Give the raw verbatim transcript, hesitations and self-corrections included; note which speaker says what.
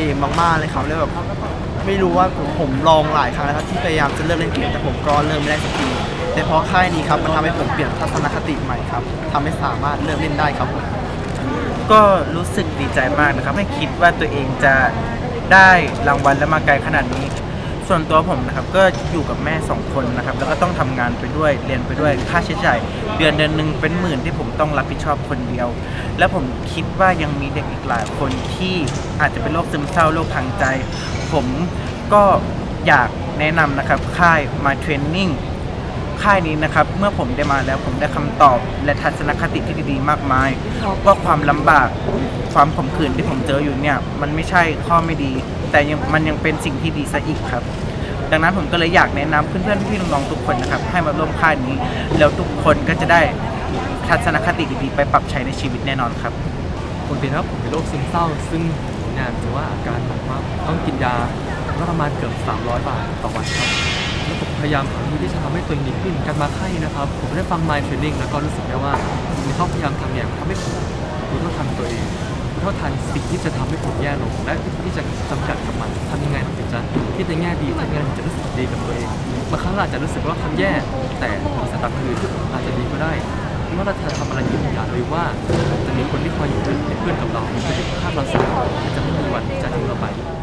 Speaker 1: มมากๆเลยครับเลยแบบไม่รู้ว่าผมลองหลายครั้งแล้วครับที่พยายามจะเลิกเล่นเกมแต่ผมก็เริ่มไม่ได้สักทีแต่พอค่ายนี้ครับมันทำให้ผมเปลี่ยนทัศนคติใหม่ครับทำให้สามารถเลิกเล่นได้ครับผม
Speaker 2: ก็รู้สึกดีใจมากนะครับไม่คิดว่าตัวเองจะได้รางวัลและมาไกลขนาดนี้ส่วนตัวผมนะครับก็อยู่กับแม่สองคนนะครับแล้วก็ต้องทำงานไปด้วยเรียนไปด้วยค่าใช้จ่ายเดือนเดือนหนึ่งเป็นหมื่นที่ผมต้องรับผิดชอบคนเดียวและผมคิดว่ายังมีเด็กอีกหลายคนที่อาจจะเป็นโรคซึมเศร้าโรคทางใจผมก็อยากแนะนำนะครับค่าย My Training ค่ายนี้นะครับเมื่อผมได้มาแล้วผมได้คำตอบและทัศนคติที่ดีๆมากมายว่าความลำบากความขมขื่นที่ผมเจออยู่เนี่ยมันไม่ใช่ข้อไม่ดีแต่ยังมันยังเป็นสิ่งที่ดีซะอีกครับดังนั้นผมก็เลยอยากแนะนำเพื่อนๆพี่น้องๆทุกคนนะครับให้มาร่วมค่ายนี้แล้วทุกคนก็จะได้ทัศนคติดีๆไปปรับใช้ในชีวิตแน่นอนครับ
Speaker 3: ปกติครับผมเป็นโรคซึมเศร้าซึ่งเนี่ยถือว่าอาการหนักมากต้องกินยาก็ประมาณเกือบสามร้อยบาทต่อวันครับแล้วผมพยายามหาวิธีที่จะทำให้ตัวเองดีขึ้นการมาค่ายนะครับผมได้ฟัง My Training แล้วก็รู้สึกได้ว่าสิ่งที่เขาพยายามทำเนี่ยทำให้ผมรู้เท่าทันตัวเองรู้เท่าทันสิ่งที่จะทำให้ผมแย่ลงและที่จะจำกัดกับมันทำยังไงถึงจะที่จะแง่ดีทำยังไงถึงจะรู้สึกดีกับตัวเองบางครั้งเราอาจจะรู้สึกว่าทำแย่แต่สตาร์ทคืออาจจะดีก็ได้เมื่อเราจะทำอะไรอยู่อย่าลืมว่าจะมีคนที่คอยอยู่เป็นเพื่อนกับเราเป็นคนที่ข้ามเราเสมอจะไม่มีวันจะทิ้งเราไป